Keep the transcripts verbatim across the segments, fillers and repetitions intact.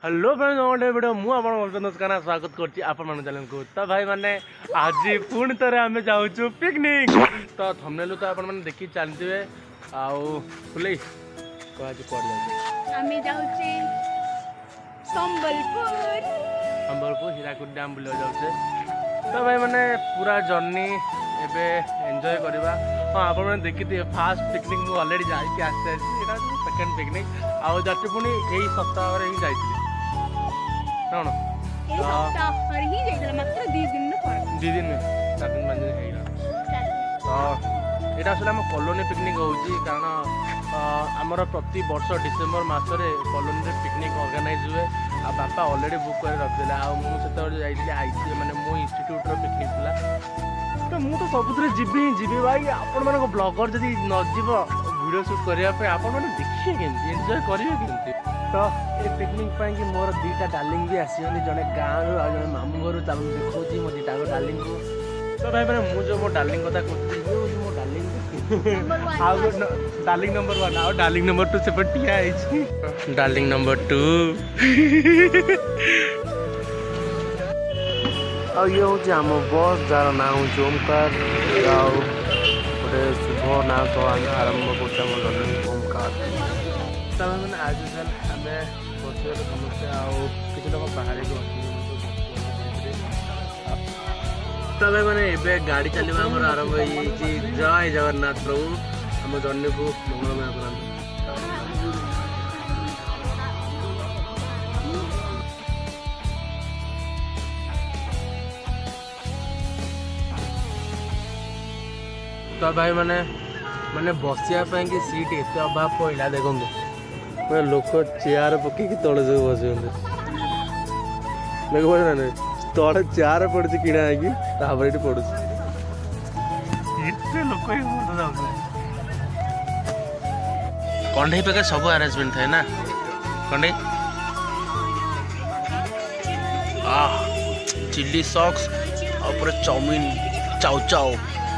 Hello friends गोटे video मुझे स्वागत करती चैनल को। तो भाई मैंने आज पुणी थे आम जाऊँ पिकनिक। तो थंबनेल तो आप देखी चलते आउ फुले आज संबलपुर संबलपुर हीराकुद डैम बुला जाऊे। तो भाई मैंने पूरा जर्नी एबे एंजॉय करवा। हाँ आप देखी फास्ट पिकनिक मुझे अलरेडी जाइए आसते यहाँ सेकेंड पिकनिक आउ जाती पुणी यही सप्ताह ही जाइए कौन दी दिन में चार दिन पाँच दिन है। तो यहाँ आसले आम कॉलोनी पिकनिक हो कारण आमर प्रति वर्ष डिसेम्बर मसरे कॉलोनी पिकनिक ऑर्गेनाइज हुए। आ बापा ऑलरेडी बुक कर रखिले आते जाइए मैंने मो इंस्टीट्यूट पिकनिक था। तो मुझे तो सब जीवी ही जीवी भाई आपण मान ब्लॉगर जब नजीब वीडियो शूट करने आपण मैंने देखिए केमती एंजॉय करेंगे केमती। तो ये पिकनिक कि मोर दीटा डार्लिंग भी आसनी जड़े गाँव रू आ जड़े मामू घर देखी मो दीटा डार्लिंग को। तो भाई मैंने मुझे मो डार्लिंग कथा कहती मो डार्लिंग आउ डार्लिंग नंबर वन आउ डार्लिंग नंबर टू से ठिया डार्लिंग नंबर टू आ ये हूँ आम बस जार ना हूँ ओमकार गोटे शुभ ना तो आरंभ कर ओमकार। मैंने आज यूजल आम बस समस्या आसी लोग बाहर तो भाई मैंने एबे गाड़ी चलवा आम आरंभ हो जय जगन्नाथ प्रभु आम जर्नी को मंगलमय करा। तो भाई मैंने मैंने बसिया कि सीट एत अभाव पड़ा देखो मैं लोक चेयर पकई तले सब बस देख ना तले चेयर पड़ी किणा है पड़ू लोक कंडे पे सब अरेंजमेंट थे ना कंडे चिल्ली सॉक्स और चाउमीन चाउ चाउ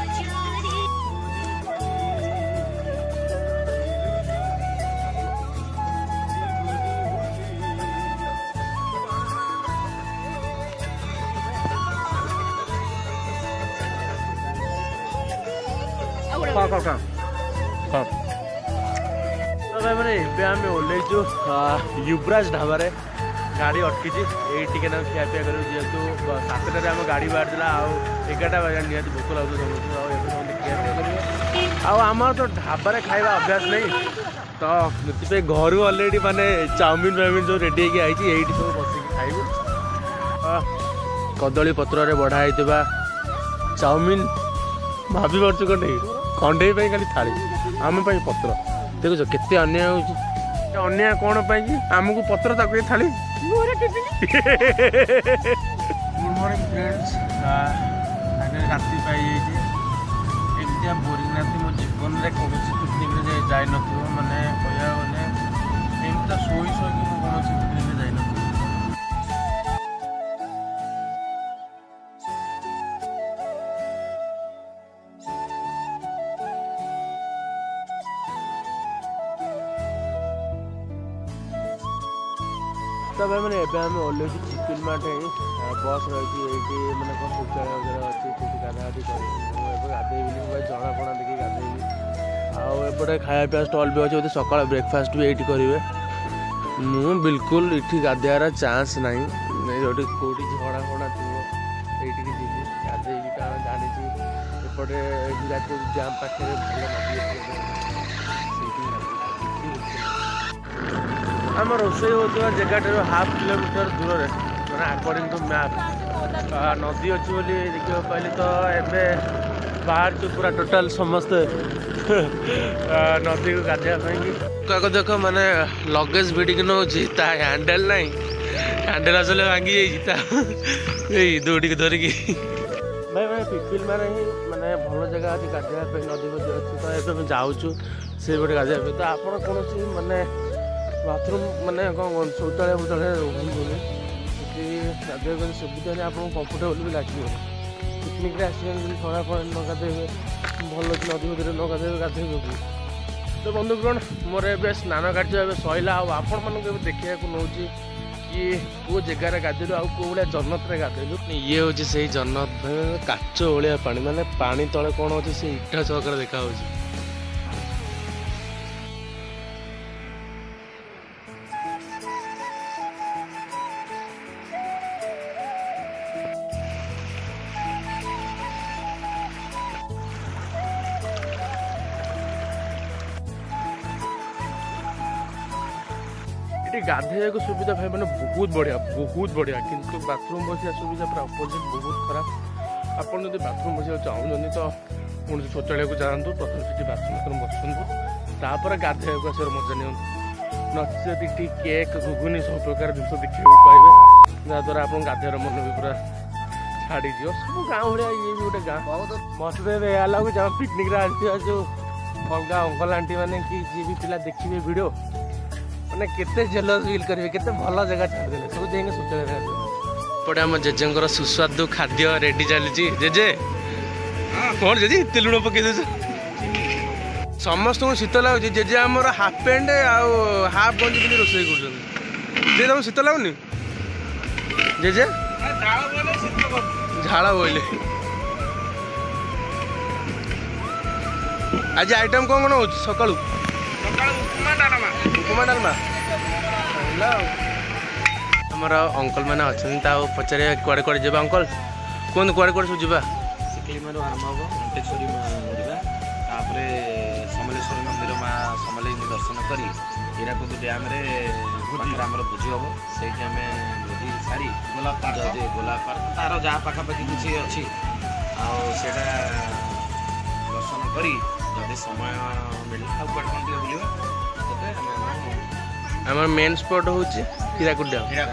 भाई मैंने एम ओल्लु युवराज ढाबार गाड़ी अटकी ये टिके ना खिया पिया कर जेहतु सातटा आम गाड़ी बाहर एगारटा बजे निहत भोक लगे समझ खिया पिया करेंगे आमर तो ढाबार खाଇବା अभ्यास नहीं। तो ये घर अलरेडी माने चाउमिन फाउमिन जो रेडी होगी आई ये सब बस खाइबू कदली पत्र बढ़ाई चाउमिन भाभी पार्छ कंडे कंडे खाली थाली आम पत्र देखुच केते अन्याय होची अन्याय कौन आमको पत्र तक थाली। गुड मॉर्निंग फ्रेंड्स राति पाई एमती बोरिंग राति मो जीवन में कौन पिकनिक जाए मैंने कह गले एमती शोई शोक कौन पिकनिक जाए। तो भाई मैंने एवं आम ओल्लु चिपिल मार्ट बस रही मैंने कौन शौचालय वगैरह अच्छी गाधागाधी कर गाधेबी भाई जना पड़ा देखिए गाधेबी आउटे खाया पीया स्टल भी अच्छे बोलते सका ब्रेकफास्ट भी ये करेंगे। मु बिल्कुल ये गाधार चान्स ना जो कौटी झड़ा फड़ा थी ये जी गाधेबी कारण जानी एपटे जाम पाखे आम रोषे होता जगह हाफ किलोमीटर दूर मैंने अकॉर्डिंग टू मैप नदी अच्छी बोली देखा पाइली। तो एबे बाहर जो पूरा टोटाल समस्ते नदी को गाधेवा देख मैंने लगेज भिड़िक नौ हैंडल ना हैंडल आसले भांगी जाइए दौड़ी धरिकी भाई मैंने पिपिल मारे ही मैंने भल जगह अच्छी गाधेवा नदी अच्छी। तो ये जाऊँ से गोटे गाधेवा तो आप कौन मानने बाथरूम मैंने कौन शौचालय फौचालय रुकनी गाधे सुविधा नहीं आपको कम्फर्टेबल भी लगे पिकनिक आसने खरा फड़ा न गाधे भल नदी मध्य न गाधे गाधे तो बंधुगण मोर ए स्नान कार्य सैला आपण मानक देखा नौ किए को जगार गाधेलु आउ को भाया जन्नत गाधेलु ये हूँ से जन्नत काच भाया पानी माने पानी तले कौन अच्छे से इटा चौकर देखा ये गाधेया को सुविधा भाई मैंने बहुत बढ़िया बहुत बढ़िया किंतु बाथरूम बसिया सुविधा पूरा अपोजिट बहुत खराब आपन जब बाथरूम बसिया चाहूँ तो पुणी शौचालय को जातु प्रथम से बाथरूम बसतु तापर गाधेया को आसार मजा नि नचेत ये केक घुगुनी सब प्रकार जिन देखा पाइबे जहाद्वारा आप गाधेयर मन भी पूरा छाड़ी दियो सब गाँव भाया ये भी गोटे गाँ मत लगे जहाँ पिकनिक आसो जो अलग अंकल आंटी मैंने कि जी भी पिला देखिए वीडियो मैंने केते जेलस फील करेंगे केते भल जगह छाड़देले सब जाइए शौचालय पड़े आम जेजेर सुस्वादु खाद्य रेडी चली जेजे कौन जेजे एत लुण पकई दे समस्त को शीत लगुच जेजे आम हाफ पैंट आउ हाफ गंजी पिंधि रोषे कर तुम शीत लगुनि जेजे झाड़ बोले आज आइटम कौन कौन हो सकाळू उपमा डालमा आमर अंकल मैंने अच्छा पचारे कुआड़े कुआड़े जा अंकल कहते कुआड़े कुआड़े सब जा सिकलीमारू आरंभ हम घंटेश्वरी जापर समलेश्वरी मंदिर माँ समलेई दर्शन कर हीराकुद डैम आमर भोजी हम से भोजी सारी गोलाप पार्क गोलाप पार्क तार जहाँ पाखापाखि किसी अच्छी आटा दर्शन कर समय मिलला बुल आम मेन स्पॉट हूँ हीराकुद डैम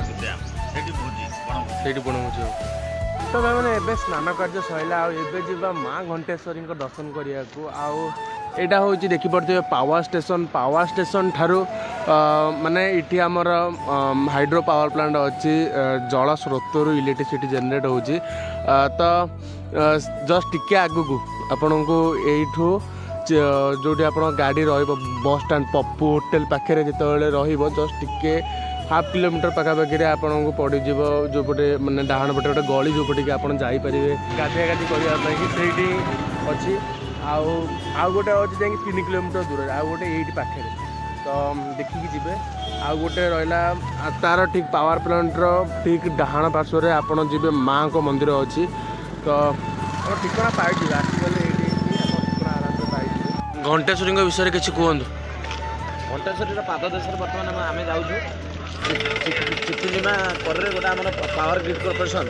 से भोजी तो भाई मैंने एबे स्नान कार्य सरला आबे माँ घंटेश्वरी दर्शन करने को आईटा हूँ देखिपे पावर स्टेशन पावर स्टेशन ठारू माने इटी आमर हाइड्रो पावर प्लांट अच्छी जल स्रोत इलेक्ट्रिसिटी जनरेट होची तो जस्ट टिके आगू आपण को यू जो आप गाड़ी रस स्टाण पप्पू होटेल पाखे जिते रस्ट टिके हाफ किलोमीटर पखापाखि आपन को पड़ज जो पटे मैंने डाण पटे गोटे गली जो पटे आप जापरेंगे गाधिया गाधी करने अच्छी आउ गोटे अच्छी जाकि तीन किलोमीटर दूर आउ गोटे ये पाखे तो देखिकी जी आउ गोटे रहा तार ठीक पावर प्लांटर ठीक डाण पार्श्व आपड़ जी माँ को मंदिर अच्छी तो ठिकना पाई आसगले आराम पाई घंटेश्वरी विषय किसी कहतु घंटेश्वरी पाददेश बर्तमान आम जाऊँ चिचिलीमा कर गोटे आम पावर ग्रिड कॉर्पोरेशन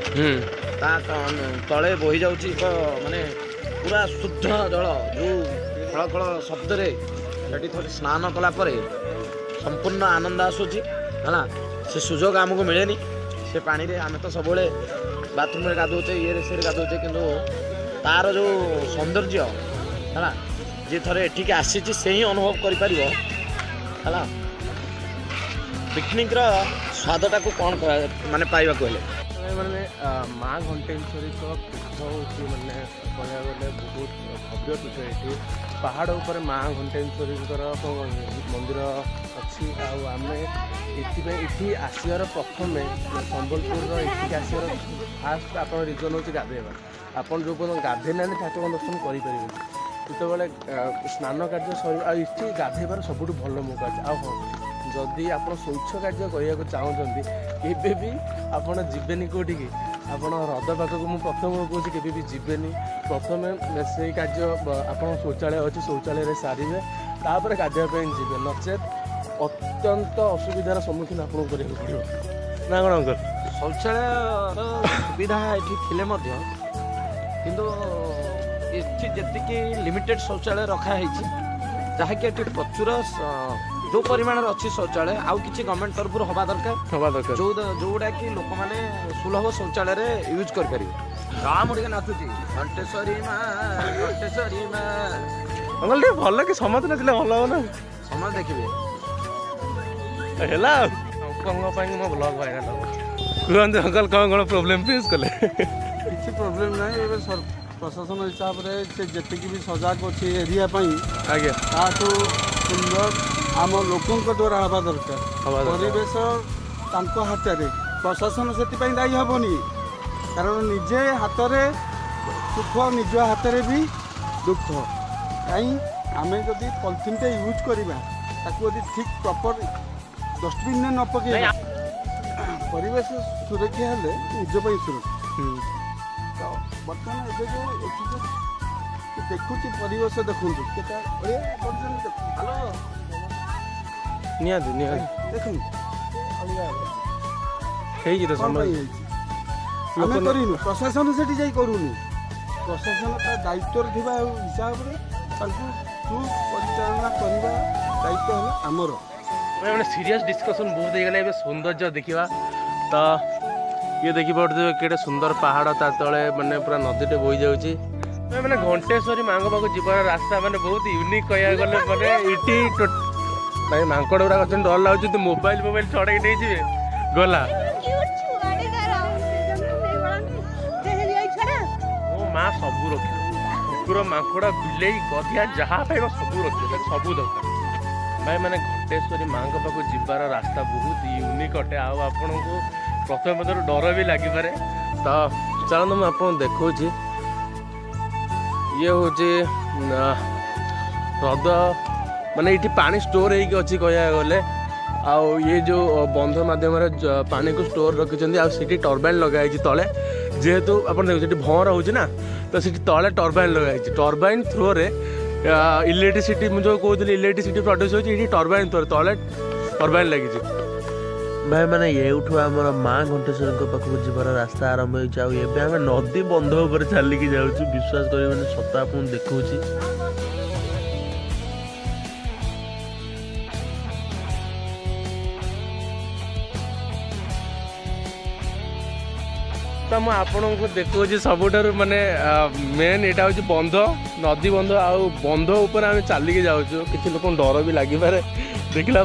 तले बही जाऊँगी माने पूरा शुद्ध जल जो खड़ खड़ शब्द थे स्नान कलापर संपूर्ण आनंद आसूची है से सुजोग आमको मिले से पानी रे आम तो सब बाथरूम गाधोचे ये से गाधोचे कि तार जो सौंदर्य है जी थे एठिक आसी से ही अनुभव कर पिकनिक स्वादटा को कौन माने पाइबा कहले माने माँ घंटेश्वरी पीठ हूँ मैंने कहया गले बहुत भव्य पीठ ये पहाड़ उपर माँ घंटेश्वरी मंदिर अच्छी आम ये आसार प्रथम संबलपुर ये आसार फास्ट आप रिजन हूँ गाधेवा आपड़ जो पर्यटन गाधे ना ठाकुर दर्शन करेंगे जिते स्नान कार्य सर ये गाधेबार सब भल मौका अच्छे आ हाँ जदि आप शौच कार्य करने को चाहते केवे भी आपड़ जीवेनि कौटी आप हृद पाखक मुझे प्रथम कहूँ केवे जीवेनि प्रथम से कार्य आप शौचालय अच्छी शौचालय सारे तापर गाधेवाई जी नचेत अत्यंत असुविधार सम्मुखीन आपको करने पड़ो ना कौन अंकल शौचालय सुविधा ये किंतु जी लिमिटेड शौचालय रखाई जहाँकि प्रचुर जो परिमाण अच्छी शौचालय आउ कि गवर्नमेंट तरफ हवा दरकार जो जोटा कि लोक मैंने सुलभ शौचालय यूज कर गाँ मुड़े नाचुची घंटेश्वरी माँ घंटेश्वरी माँ अंकल टे भल कि समस्त नाचिले भल हो ना समस्त देखिए अंकल मो ब्लॉग भाइराल कहते अंकल कौन कौन प्रोब्लेम फेस कले किसी प्रोब्लेम ना प्रशासन हिसाब से जी भी सजाग अच्छे एरिया आगे ताठू सुंदर आम लोकों द्वारा हवा दरकार परिवेश तांको हाथ प्रशासन से दायी हेनी कारण निजे हाथ में सुख निज हाथ में भी दुख कहीं आम जदि पॉलिथिन टे यूज करवा ठीक प्रॉपर डस्टबिन में न पके परिवेश सुरक्षा हेले निज सुरक्षा तो बर्तमान ए जो देखुची परिवेश देखु हेलो निहाती निहाती देखु लोक करूँ प्रशासन से करूँ प्रशासन दायित्व हिसाब से सुपरिचालना करने दायित्व है आमर मैंने सीरियस डिस्कशन बहुत हो गला सौंदर्य देखा तो ये देखी पारे केटे सुंदर पहाड़ ता तले मैंने पूरा नदीटे बोई जाऊँगी मैंने घंटेश्वरी माँ पाक जीवार रास्ता मैंने बहुत यूनिक कह गले मैंने इटी भाई मांकड़ गुरा अच्छे डर लगुच मोबाइल मोबाइल छड़े नहीं जी गला मो माँ सबू रख कुकुर मांकड़ बिले गधिया जहाँ पाइब सबू रखिए सबू दरकार भाई मैंने घंटेश्वरी माँ पाक जीवार रास्ता बहुत यूनिक अटे आपन को प्रथम पदर डर भी लगिपे तो चलते मुझे आपको देखा ये हूँ ह्रद माने ये पानी स्टोर होगी कह गले आउ ये जो बंध मध्यम पानी को स्टोर रखिंट आठी टर्बाइन लगाई तले जेहेतु आप देखो भौर हो ना तो सी तले टर्बाइन लगाई टर्बाइन थ्रो रे इलेक्ट्रिसिटी मुझे कहते इलेक्ट्रिसिटी प्रोड्यूस होती टर्बाइन थ्रो तले टर्बाइन लगी भाई मैंने ये उठू आम माँ घंटेश्वरी पाखक जीवार रास्ता आरंभ होमें नदी बंध उपर चलिकी जाऊँ विश्वास कर सत आप देखा तो मुझे आपन को देखा सबुठ माने मेन यहाँ हूँ बंध नदी बंध आउ बंध उपर आम चलिकी जाऊँ कि लोक डर भी लगिपे देखला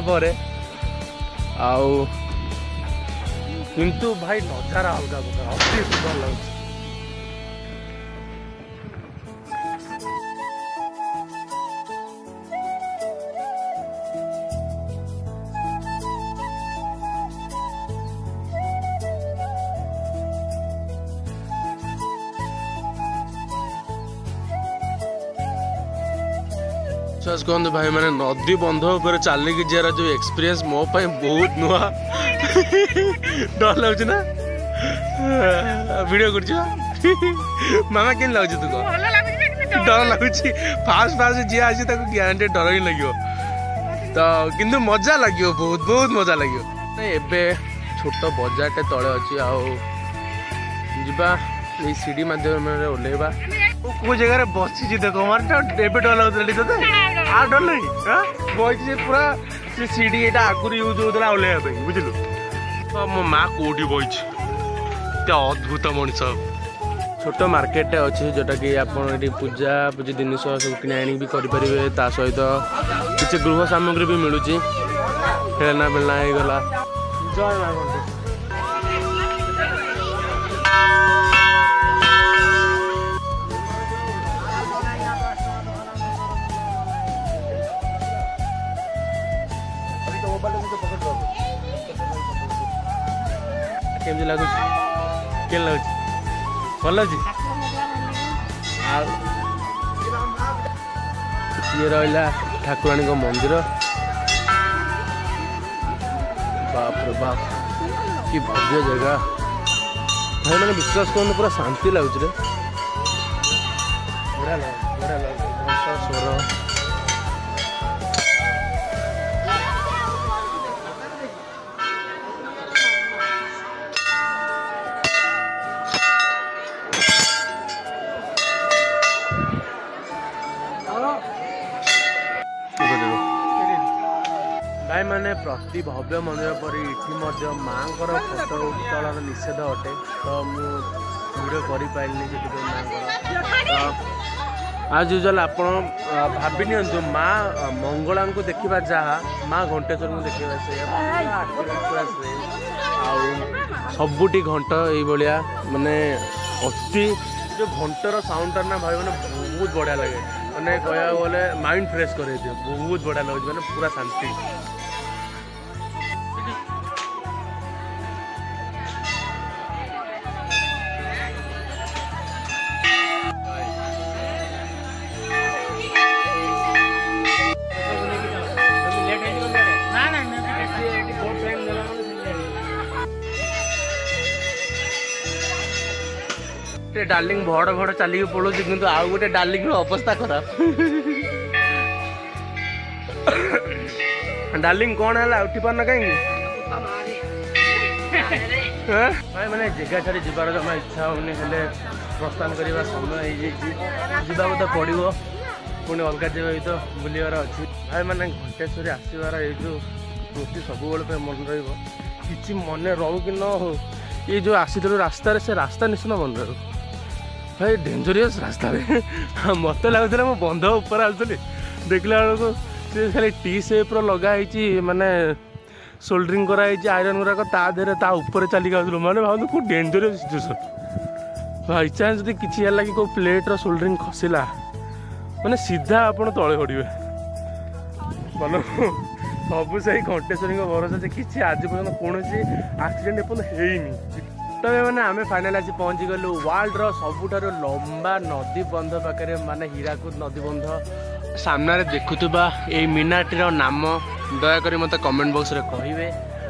आउ किंतु भाई नजारा अलगा प्रकार अति सुंदर लगे विश्वास कहते भाई मैंने नदी बंध उपर चलिकी जीवार जो एक्सपीरियंस मो पाई बहुत नुआ डर लगुच ना वीडियो कर मामा केन लगुच तू कह डर लगुच फास्ट फास्ट जी आसी ग्यारंटी डर ही लगे तो किंतु मजा लगे बहुत बहुत मजा लगे एबे छोट बजारटे तले अच्छी आवा ये सीढ़ी मध्यम ओल्लेवा को जगह बसी देख मारे डर लगता ते आ डर नहीं बची पूरा से सीढ़ी यहाँ आगुरी यूज होता ओल्लैवा बुझलु तो मो माँ कौटी बच अद्भुत मनीष छोट मार्केट अच्छे जोटा कि आप पूजा पूजा जिनस सब कि आनी भी करेंगे ता सहित किसी गृह सामग्री भी मिलूँ खेलना बेलना होगला जय माँ घंटेश्वरी केमती लगुच के लगुच भल लगे ये रहा ठाकुराणी मंदिर बाप रे बाप कि भव्य जगह भाई मैंने विश्वास कर पूरा शांति लगुच रे बढ़िया लगे बढ़िया लगे घंटा स्वर भाई मैंने प्रति भव्य मंदिर पर इटी माँ फोटो उत्तोलन निषेध अटे तो मुझे कर आज यूजुअल आप भाभी नि माँ मंगला को देखा जहाँ माँ घंटेश्वर को देखा से सबुटी घंट ये माने अति जो घंटर साउंड ना भाई मैंने बहुत बढ़िया लगे मैंने कह गले माइंड फ्रेश कर बहुत बढ़िया लगे मैंने पूरा शांति गोटे डार्लिंग भड़ भड़ चलिक पड़ोस कि आउ गोटे डार्लिंग अवस्था खराब। डार्लिंग कौन है उठी पार कहीं भाई मैंने जगह छाड़ी जीवार जमा इच्छा होनी हेले प्रस्थान करने समय जावाक तो पड़ो पुणी अलग जगह तो बुलवार अच्छी भाई मैंने घंटेश्वरी आसबार ये जो स्मृति सब मन रही मन रो कि न हो ये जो आसीलु रास्तार से रास्ता निश्चय मन रही भाई डेंजरियस रास्ता मत लगुला मो बंध ऊपर आसुली देखला बेलू सी खाली टी सेप्र लगाई माने सोल्डरिंग कराई आयरन गुराक ताधे ता ऊपर चलिक आसलु मैंने भाव खूब डेंजरियस सिचुएसन बाई चान्स जब किसी है कि प्लेट्र सोल्डरिंग खसला मैंने सीधा आपड़ तले पड़े मन सब से घंटेश्वरी भरोसा से किसी आज पर्यटन कौन आक्सीडेट एपर्तन तबे मैंने आम फाइनाल आसी पहुँची गलु वर्ल्डर सबुठार लंबा नदी बंध पाखे माने हीराकुद नदी बंध सामने देखुवा ये मीनाटीर नाम दयाकोरी मत कमेंट बॉक्स रे कहिबे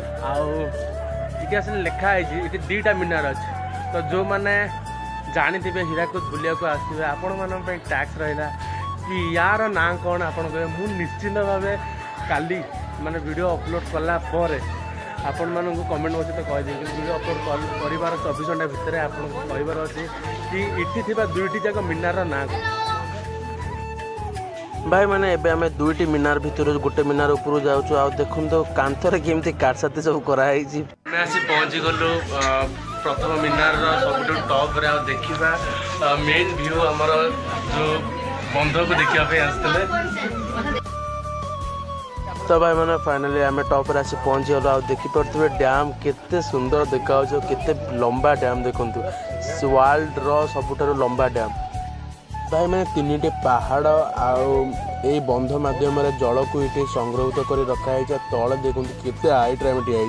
आस लिखाई ये दीटा मीनार अच्छे तो जो मैंने जानी थे हीराकुद बुलिया को आसवे आपण मान टैक्स रहा कि यार ना कौन आप मुझे निश्चिंत भाव काली माने वीडियो अपलोड कला पर आपण मानू कमेंट बॉक्स तो कहीदे वीडियो अपलोड कर चौबीस घंटा भितर आपको कहबार अच्छे कि इटी थी दुईटी जाक मीनार ना भाई मैंने एबे आमे दुईटी मीनार भितर गोटे मीनार ऊपर जाऊँ आ देखुन तो कांथर केमती काटसाती सब कराई मैं आसी पहुँची गलु प्रथम मीनार सब टॉप रे देखा मेन व्यू आमर जो बंध को देखापी आसते तो भाई मैंने फाइनाली आम टॉप रे आसी पहुँची गलु आ देखिपे डैम केते सुंदर देखा केते लंबा डैम देखु वर्ल्ड रो सबुठारु लंबा डैम भाई मैंने तीन टे पहाड़ आई बंध मध्यम जल को ये संग्रहित कर रखाई तले देखते केते हाइट रे ठिया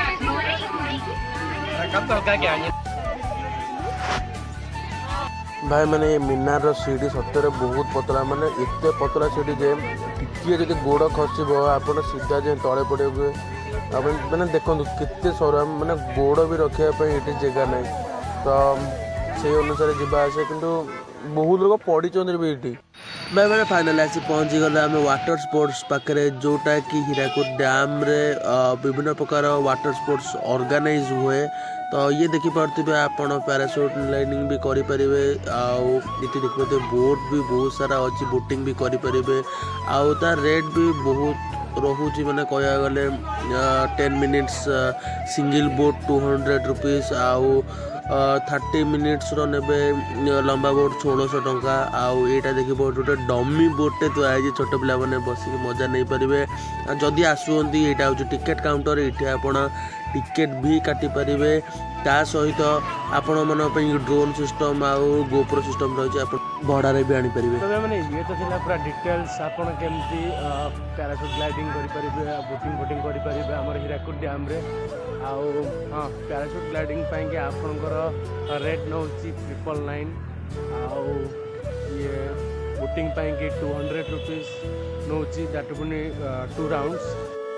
भाई मैंने मीनार सीढ़ी सतरे बहुत पतला माने एत पतला सीढ़ी जे टिके जब गोड़ खसब आप सीधा जाए तले पड़े मैंने देखो केते सर मैंने गोड़ भी रखापी ये जगह ना तो से अनुसार जावा आसे किंतु बहुत लोग पड़ी भी ये भाई मैंने फाइनाल आसी पहुँची गला आम वाटर स्पोर्ट्स पाखे जोटा कि हीराकुद डैम रे विभिन्न प्रकार वाटर स्पोर्ट्स ऑर्गेनाइज हुए तो ये देखिपे आपड़ पैराशूट लाइनिंग भी करें आउ देखिए बोट भी बहुत सारा अच्छी बोटिंग भी करें आउ तार रेट भी बहुत रोचे मैंने कह गले ten minutes single boat two hundred rupees आउ थर्टी मिनिट्स रे लंबा बोट षोलश टंका आउ यहाँ देखिए गोटे डमी बोटे तो आई छोट पिला मैंने बसिक मजा नहीं पारे जदि आसुँच यहाँ हूँ टिकेट काउंटर ये आप टिकेट भी काटी पारे ता सहित आपण मन ड्रोन सिस्टम आउ गोप्रो सिस्टम रही भड़ारे भी आनीपर मैंने ये तो पूरा डिटेल्स आपड़ केमती पैराशूट ग्लाइडिंग करेंगे बोटिंग बोटिंग करेंगे आम हीराकुद डैम रे आउ हाँ पैराशूट ग्लाइडिंग पाई आपंकर रेट नौ ट्रिपल नाइन आउ ये बोटिंग पाई टू हंड्रेड रुपीज नौ दैट पुनी टू राउंड्स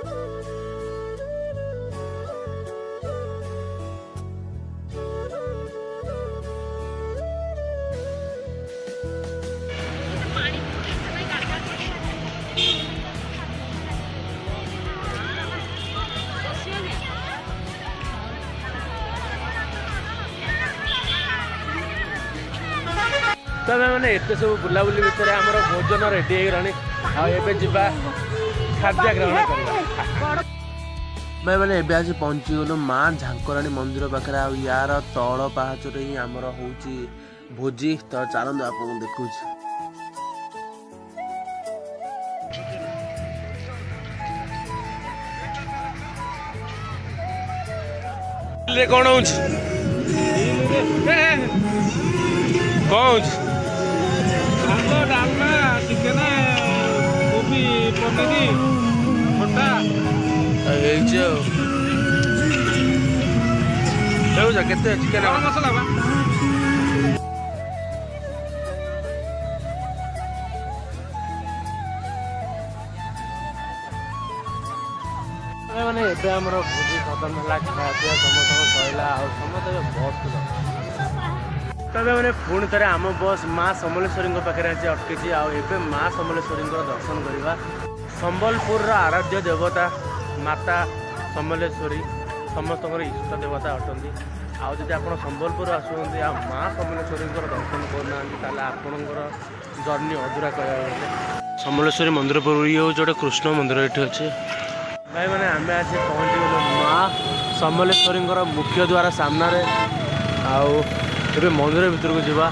तो मैंने एत सब बुलाबुली भितर आम भोजन रेडी होगा जा खाद्य ग्रहण कर भाई मैंने एबे आज पहुँची गलु माँ झांकराणी मंदिर पाखे आ यार तल पाहाचर ही आमर हो भोजी तो चलते आपको देखु कौन हो कौन भात डालमा चिकेन कोबी पनीर खटा केते चिकेन मसला बा मैंने एबे हमर भोजी खत्म होला खाया पिया समस्त सइला आ समस्त बहुत तबे मैंने पुणी थे आम बस माँ समलेश्वरी पाखे आसी अटकी आए माँ समलेश्वरी दर्शन करवा। संबलपुर आराध्य देवता माता समलेश्वरी समस्त इष्ट देवता अटंती। आउ जब आप संबलपुर आसुँच आ माँ समलेश्वरी दर्शन करना आपणकर जर्नी अधूरा कह समलेश्वरी मंदिर पर ये हूँ गोटे कृष्ण मंदिर ये अच्छे भाई मैंने आम आज पहुँची गलु माँ समलेश्वरी मुख्य द्वार सामने आउ ए मंदिर भीतर को जावा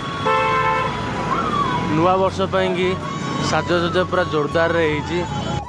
नुआ वर्ष कि साजसज्जा पूरा जोरदार रही।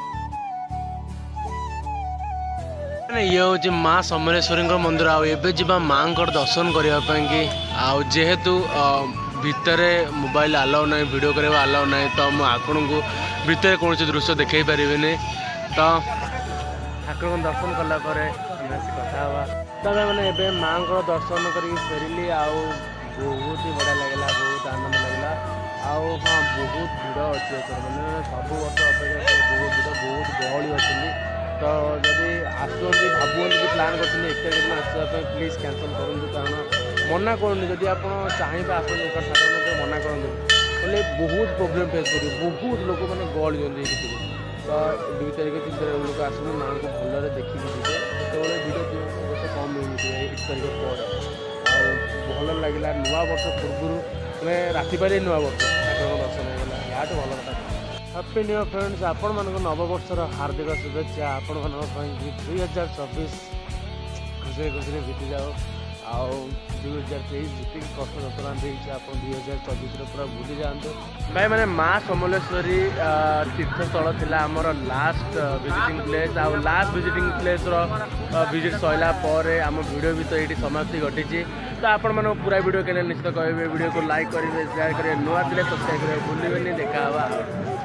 ये हूँ माँ समलेश्वरी मंदिर आए माँ दर्शन करने आउ जेहेतु भितर मोबाइल आलाउ ना वीडियो करवा आलाउ ना तो मुझे आपन को भितर कौन दृश्य देखई पारे तो ठाकुर दर्शन कलापर कथा तब मैंने माँ दर्शन कर फेरली आउ बहुत ही बढ़िया लगला बहुत आनंद लगला आउ हाँ बहुत भिड़ अच्छे मैंने सब वर्ष अपेक्षा बहुत भिड़ बहुत गहली अच्छी तो जदि आसुँच भावुँ कि प्लां कर एक तारीख दिन आसवाई प्लीज कैंसल करूँ कारण मना करूँ जदि आप चाहिए आसुँच साधारण मना करूँ बोले बहुत प्रोब्लेम फेस कर बहुत लोक मैंने गहली दिखते तो दुई तारीख तीन तारीख लोक आसुँच माँ को भलि देखिए जो भिड़ गोटे कम मिलते एक तारीख पर भल लगे नुआ वर्ष पूर्व मैं राति पारे नुआ वर्ष ठाकुर दर्शन होगा यहाँ भल कथा। हैप्पी न्यू फ्रेंड्स आपण मान नववर्षर हार्दिक शुभेच्छा आपण मान दुई हजार चौबीस खुशी खुशी बीती जाओ आउ दुई हजार तेईस जी कष्ट जतना देखिए आप दुई हजार चौबीस पूरा भूली जातु भाई मैंने माँ समलेश्वरी तीर्थस्थल थी आमर लास्ट विजिटिंग प्लेस आउ लास्ट विजिटिंग प्लेस विजिट सरला आम वीडियो भी तो ये समाप्ति घटी तो आपण मान पूरा वीडियो के निश्चित कहे वीडियो को लाइक करेंगे शेयर करेंगे नुआ दिले सब्सक्राइब करेंगे भूलें देखा।